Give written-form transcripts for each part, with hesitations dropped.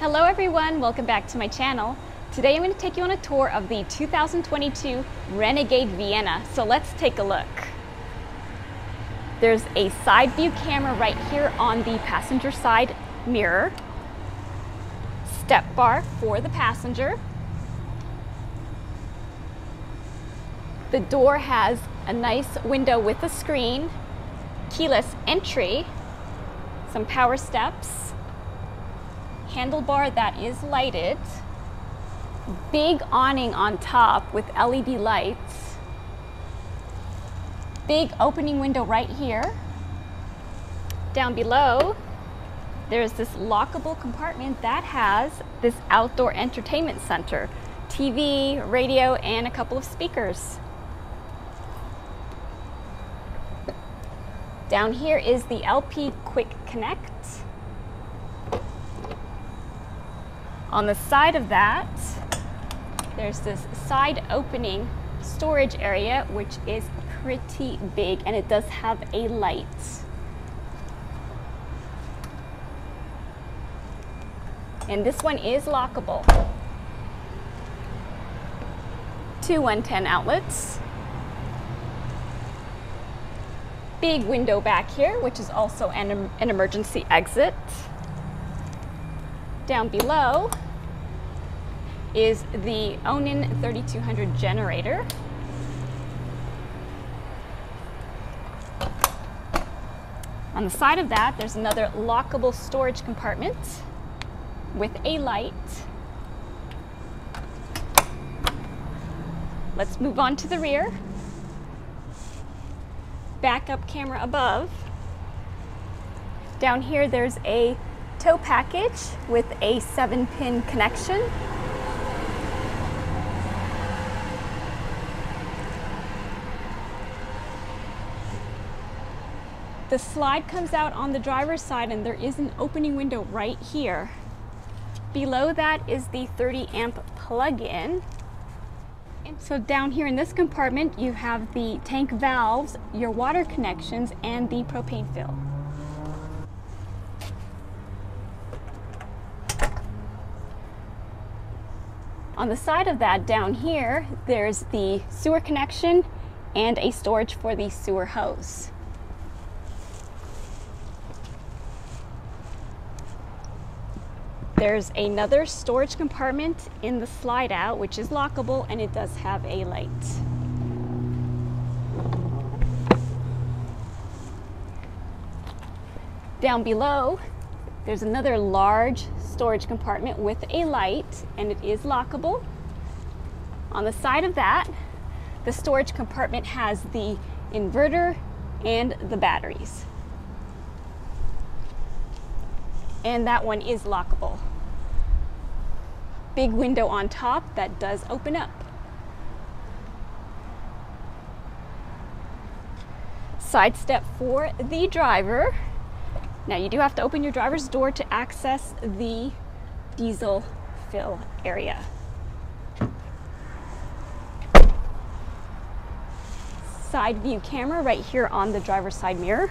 Hello everyone, welcome back to my channel. Today I'm going to take you on a tour of the 2022 Renegade Vienna, so let's take a look. There's a side view camera right here on the passenger side mirror, step bar for the passenger. The door has a nice window with a screen, keyless entry, some power steps, handlebar that is lighted, big awning on top with LED lights, big opening window right here. Down below, there's this lockable compartment that has this outdoor entertainment center, TV, radio, and a couple of speakers. Down here is the LP Quick Connect. On the side of that, there's this side opening storage area, which is pretty big, and it does have a light. And this one is lockable. Two 110 outlets. Big window back here, which is also an emergency exit. Down below is the Onan 3200 generator. On the side of that, there's another lockable storage compartment with a light. Let's move on to the rear. Backup camera above. Down here there's a tow package with a 7-pin connection. The slide comes out on the driver's side and there is an opening window right here. Below that is the 30 amp plug-in. So down here in this compartment you have the tank valves, your water connections, and the propane fill. On the side of that down here, there's the sewer connection and a storage for the sewer hose. There's another storage compartment in the slide out, which is lockable, and it does have a light. Down below, there's another large storage compartment with a light, and it is lockable. On the side of that, the storage compartment has the inverter and the batteries. And that one is lockable. Big window on top that does open up. Side step for the driver. Now you do have to open your driver's door to access the diesel fill area. Side view camera right here on the driver's side mirror.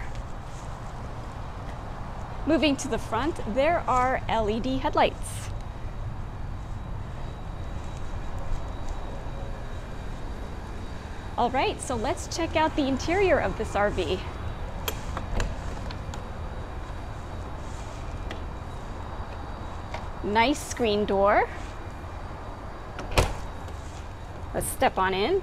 Moving to the front, there are LED headlights. All right, so let's check out the interior of this RV. Nice screen door. Let's step on in.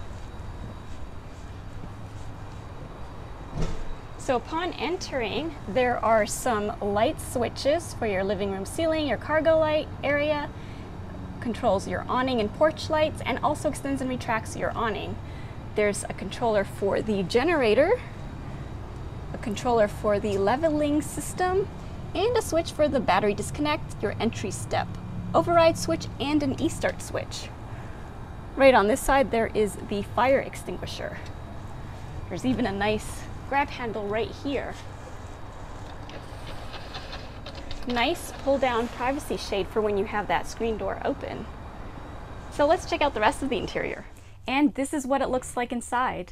So upon entering, there are some light switches for your living room ceiling, your cargo light area, controls your awning and porch lights, and also extends and retracts your awning. There's a controller for the generator, a controller for the leveling system, and a switch for the battery disconnect, your entry step, override switch, and an e-start switch. Right on this side, there is the fire extinguisher. There's even a nice grab handle right here. Nice pull down privacy shade for when you have that screen door open. So let's check out the rest of the interior. And this is what it looks like inside.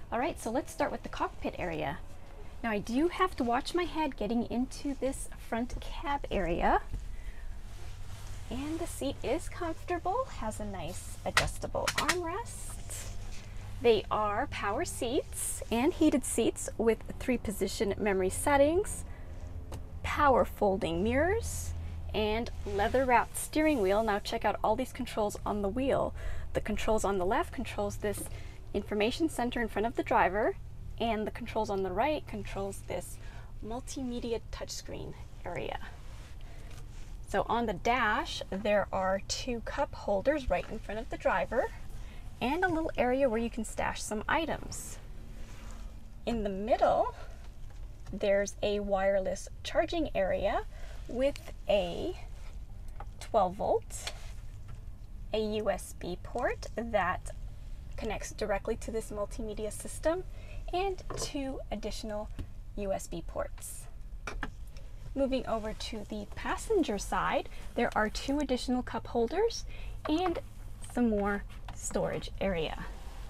All right, so let's start with the cockpit area. Now I do have to watch my head getting into this front cab area. And the seat is comfortable, has a nice adjustable armrest. They are power seats and heated seats with 3-position memory settings, power folding mirrors, and leather-wrapped steering wheel. Now check out all these controls on the wheel. The controls on the left controls this information center in front of the driver, and the controls on the right controls this multimedia touchscreen area. So on the dash, there are 2 cup holders right in front of the driver and a little area where you can stash some items. In the middle, there's a wireless charging area with a 12-volt, a USB port that connects directly to this multimedia system, and 2 additional USB ports. Moving over to the passenger side, there are 2 additional cup holders and some more storage area.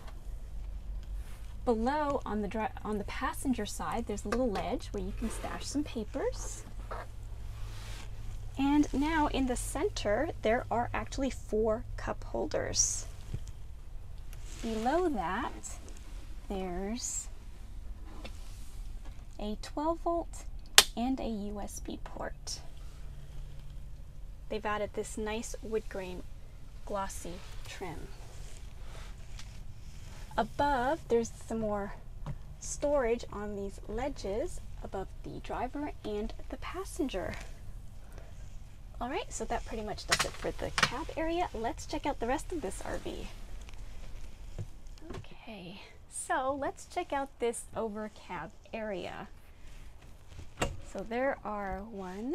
Below on the passenger side, there's a little ledge where you can stash some papers. And now in the center, there are actually 4 cup holders. Below that, there's a 12-volt and a USB port. They've added this nice wood grain glossy trim. Above, there's some more storage on these ledges above the driver and the passenger. Alright, so that pretty much does it for the cab area. Let's check out the rest of this RV. Okay, so let's check out this over cab area. So there are 1,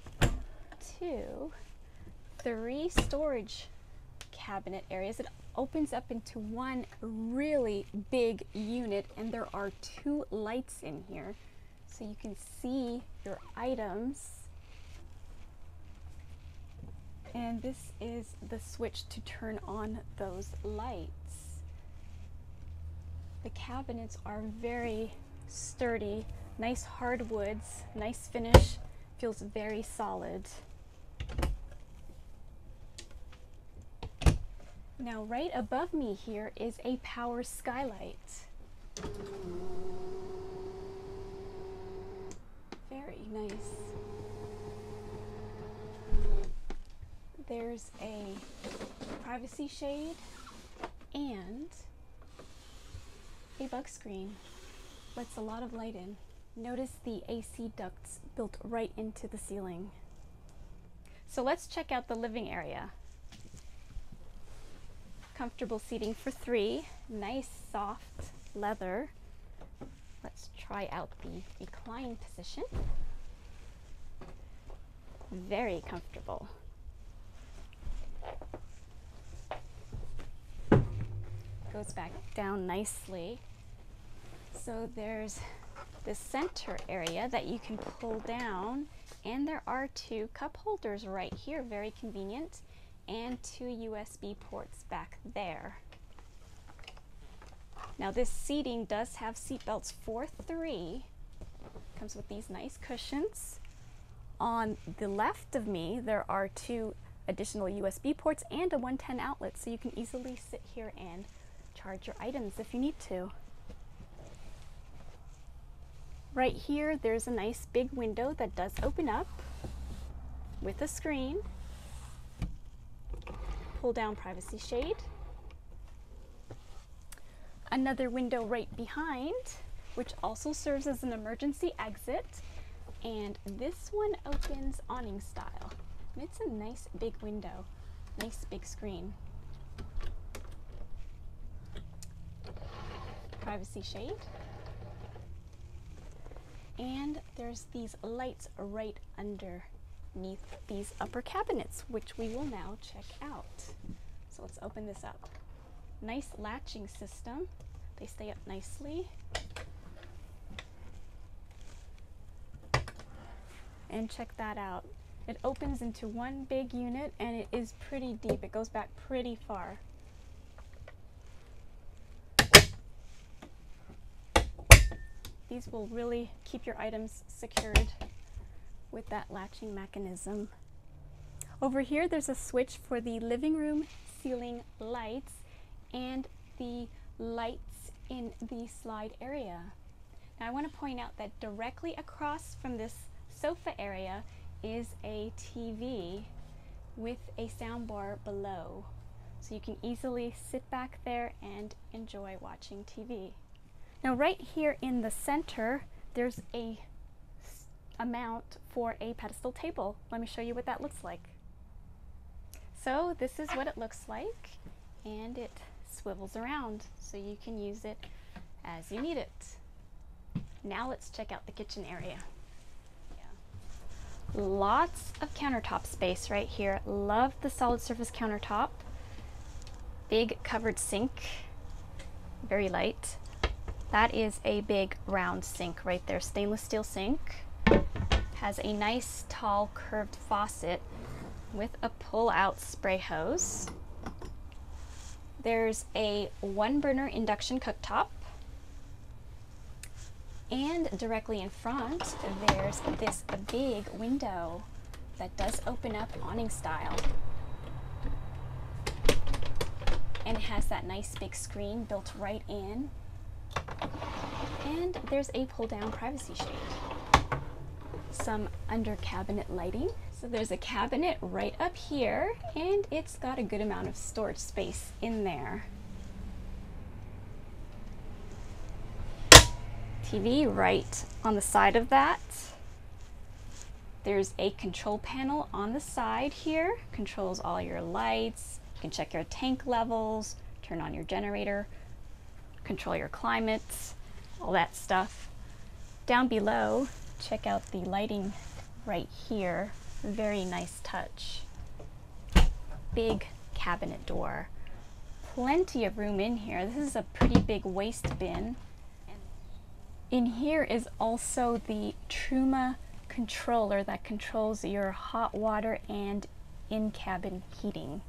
2, 3 storage cabinet areas. It opens up into one really big unit, and there are 2 lights in here, so you can see your items. And this is the switch to turn on those lights. The cabinets are very sturdy, nice hardwoods, nice finish, feels very solid. Now right above me here is a power skylight. Very nice. There's a privacy shade and a bug screen. Lets a lot of light in. Notice the AC ducts built right into the ceiling. So let's check out the living area. Comfortable seating for 3, nice soft leather. Let's try out the recline position. Very comfortable. Goes back down nicely. So there's the center area that you can pull down, and there are 2 cup holders right here, very convenient, and 2 USB ports back there. Now this seating does have seat belts for 3. Comes with these nice cushions. On the left of me, there are 2 additional USB ports and a 110 outlet, so you can easily sit here and charge your items if you need to. Right here, there's a nice big window that does open up with a screen. Pull down privacy shade. Another window right behind, which also serves as an emergency exit. And this one opens awning style. And it's a nice big window, nice big screen. Privacy shade. And there's these lights right underneath these upper cabinets, which we will now check out. So let's open this up. Nice latching system. They stay up nicely. And check that out. It opens into one big unit, and it is pretty deep. It goes back pretty far. These will really keep your items secured with that latching mechanism. Over here, there's a switch for the living room ceiling lights and the lights in the slide area. Now I want to point out that directly across from this sofa area is a TV with a soundbar below. So you can easily sit back there and enjoy watching TV. Now right here in the center, there's a mount for a pedestal table. Let me show you what that looks like. So this is what it looks like, and it swivels around so you can use it as you need it. Now let's check out the kitchen area. Lots of countertop space right here. Love the solid surface countertop. Big covered sink, very light. That is a big round sink right there, stainless steel sink. Has a nice tall curved faucet with a pull-out spray hose. There's a 1-burner induction cooktop. And directly in front, there's this big window that does open up awning style. And it has that nice big screen built right in. And there's a pull-down privacy shade. Some under cabinet lighting. So there's a cabinet right up here, and it's got a good amount of storage space in there. TV right on the side of that. There's a control panel on the side here. Controls all your lights. You can check your tank levels, turn on your generator, control your climate, all that stuff. Down below, check out the lighting right here. Very nice touch. Big cabinet door. Plenty of room in here. This is a pretty big waste bin. In here is also the Truma controller that controls your hot water and in-cabin heating.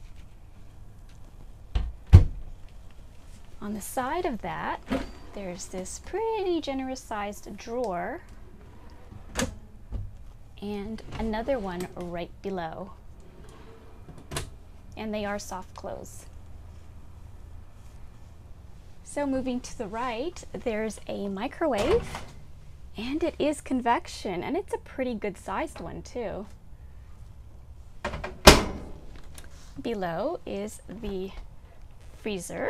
On the side of that, there's this pretty generous sized drawer and another one right below. And they are soft close. So moving to the right, there's a microwave, and it is convection, and it's a pretty good sized one too. Below is the freezer.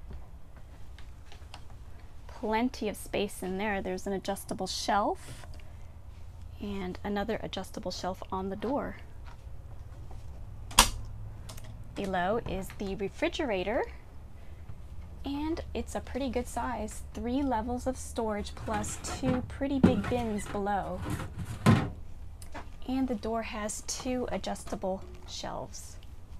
Plenty of space in there. There's an adjustable shelf and another adjustable shelf on the door. Below is the refrigerator, and it's a pretty good size. 3 levels of storage plus 2 pretty big bins below. And the door has 2 adjustable shelves.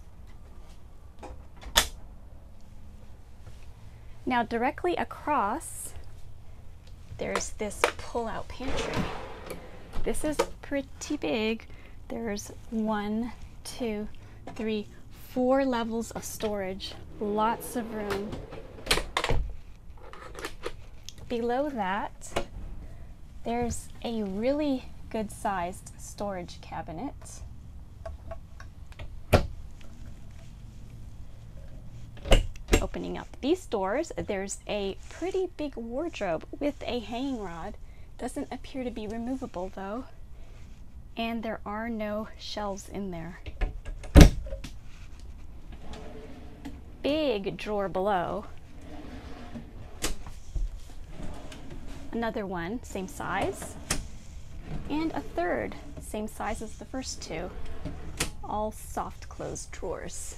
Now directly across, there's this pull-out pantry. This is pretty big. There's 1, 2, 3, 4 levels of storage. Lots of room. Below that, there's a really good sized storage cabinet. Opening up these doors, there's a pretty big wardrobe with a hanging rod. Doesn't appear to be removable though. And there are no shelves in there. Big drawer below. Another one, same size. And a third, same size as the first 2. All soft closed drawers.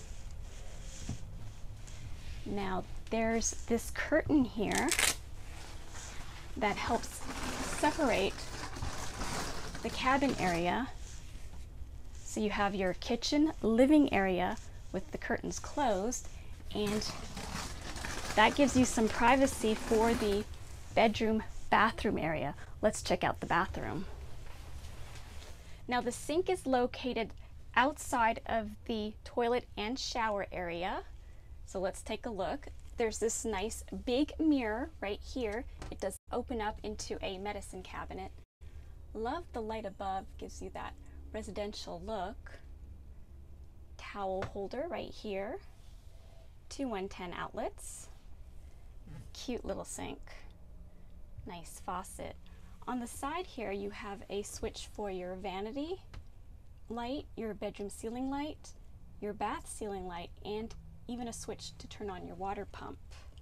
Now there's this curtain here that helps separate the cabin area. So you have your kitchen living area with the curtains closed, and that gives you some privacy for the bedroom bathroom area. Let's check out the bathroom. Now the sink is located outside of the toilet and shower area. So let's take a look. there's this nice big mirror right here. It does open up into a medicine cabinet. Love the light above, gives you that residential look. Towel holder right here. 2 110 outlets. Cute little sink. Nice faucet. On the side here you have a switch for your vanity light, your bedroom ceiling light, your bath ceiling light, and even a switch to turn on your water pump.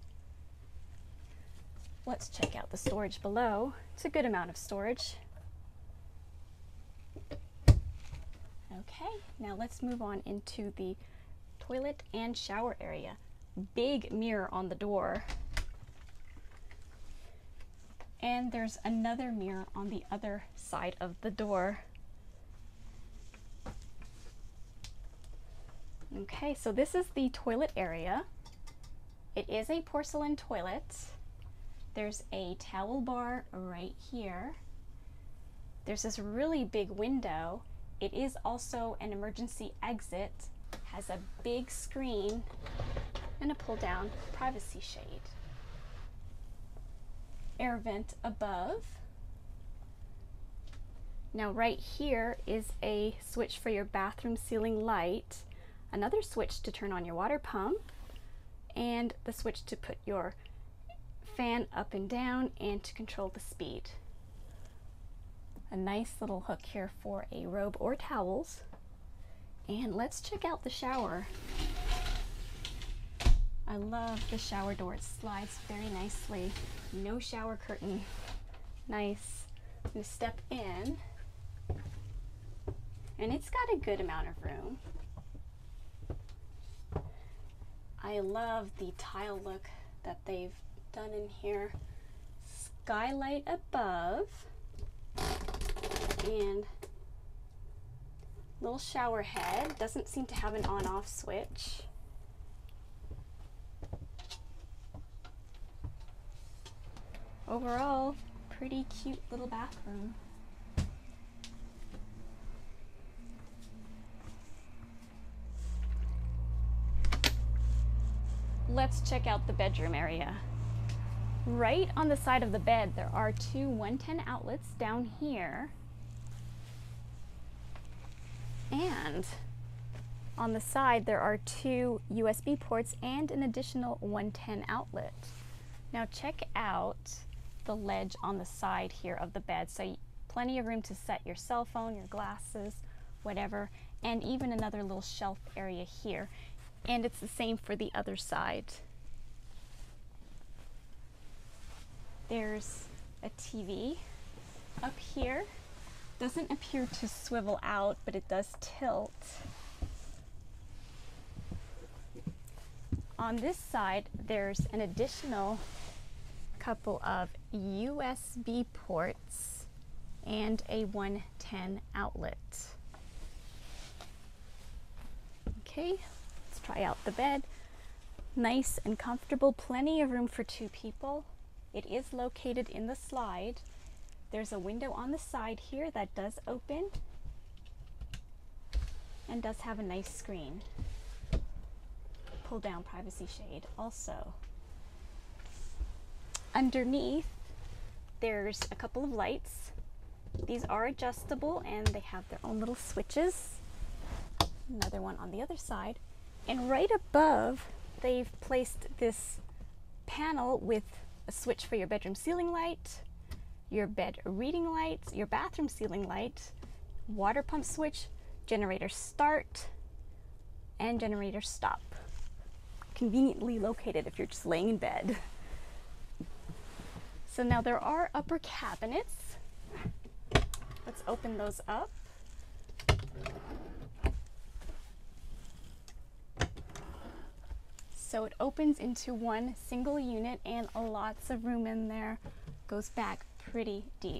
Let's check out the storage below. It's a good amount of storage. Okay, now let's move on into the toilet and shower area. Big mirror on the door. And there's another mirror on the other side of the door. Okay, so this is the toilet area. It is a porcelain toilet. There's a towel bar right here. There's this really big window. It is also an emergency exit. Has a big screen and a pull down privacy shade. Air vent above. Now right here is a switch for your bathroom ceiling light, another switch to turn on your water pump, and the switch to put your fan up and down and to control the speed. A nice little hook here for a robe or towels. And let's check out the shower. I love the shower door. It slides very nicely. No shower curtain. Nice. I'm going to step in. And it's got a good amount of room. I love the tile look that they've done in here. Skylight above. And little shower head. Doesn't seem to have an on-off switch. Overall, pretty cute little bathroom. Let's check out the bedroom area. Right on the side of the bed, there are 2 110 outlets down here. And on the side, there are 2 USB ports and an additional 110 outlet. Now check out the ledge on the side here of the bed. So plenty of room to set your cell phone, your glasses, whatever, and even another little shelf area here. And it's the same for the other side. There's a TV up here. Doesn't appear to swivel out, but it does tilt. On this side, there's an additional couple of USB ports and a 110 outlet. Okay, let's try out the bed. Nice and comfortable, plenty of room for 2 people. It is located in the slide. There's a window on the side here that does open and does have a nice screen. Pull down privacy shade also. Underneath, there's a couple of lights. These are adjustable and they have their own little switches. Another one on the other side. And right above, they've placed this panel with a switch for your bedroom ceiling light, your bed reading light, your bathroom ceiling light, water pump switch, generator start, and generator stop. Conveniently located if you're just laying in bed. So now there are upper cabinets. Let's open those up. So it opens into one single unit and lots of room in there. Goes back pretty deep.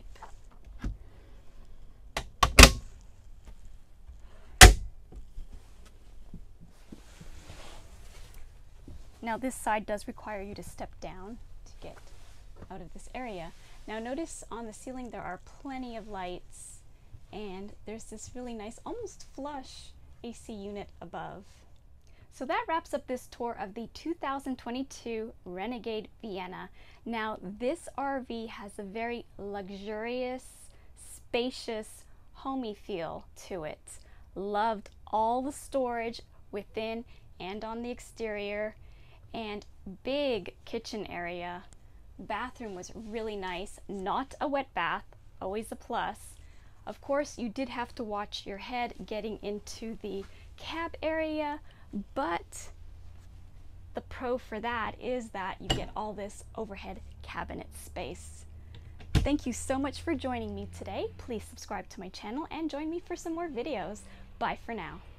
Now this side does require you to step down to get out of this area. Now notice on the ceiling there are plenty of lights and there's this really nice, almost flush AC unit above. So that wraps up this tour of the 2022 Renegade Vienna. Now, this RV has a very luxurious, spacious, homey feel to it. Loved all the storage within and on the exterior, and big kitchen area. Bathroom was really nice, not a wet bath, always a plus. Of course, you did have to watch your head getting into the cab area, but the pro for that is that you get all this overhead cabinet space. Thank you so much for joining me today. Please subscribe to my channel and join me for some more videos. Bye for now.